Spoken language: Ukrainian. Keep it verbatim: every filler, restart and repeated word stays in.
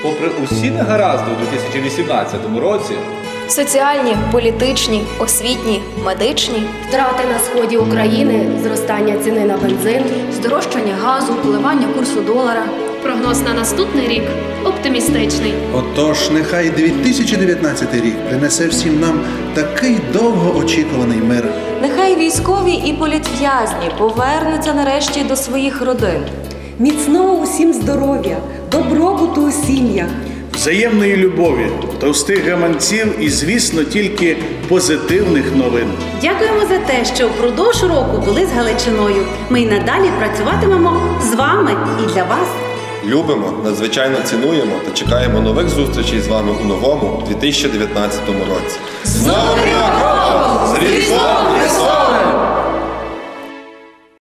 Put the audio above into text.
Попри усі негаразди у дві тисячі вісімнадцятому році, Соціальні, політичні, освітні, медичні, Втрати на сході України, зростання ціни на бензин, здорожчання газу, коливання курсу долара. Прогноз на наступний рік оптимістичний. Отож, нехай дві тисячі дев'ятнадцятий рік принесе всім нам такий довгоочікуваний мир. Нехай військові і політв'язні повернуться нарешті до своїх родин. Міцного усім здоров'я, добробуту у сім'ях. Взаємної любові, товстих гаманців і, звісно, тільки позитивних новин. Дякуємо за те, що впродовж року були з Галичиною. Ми й надалі працюватимемо з вами і для вас. Любимо, надзвичайно цінуємо та чекаємо нових зустрічей з вами у новому дві тисячі дев'ятнадцятому році. з Новим роком! З Різдвом Христовим!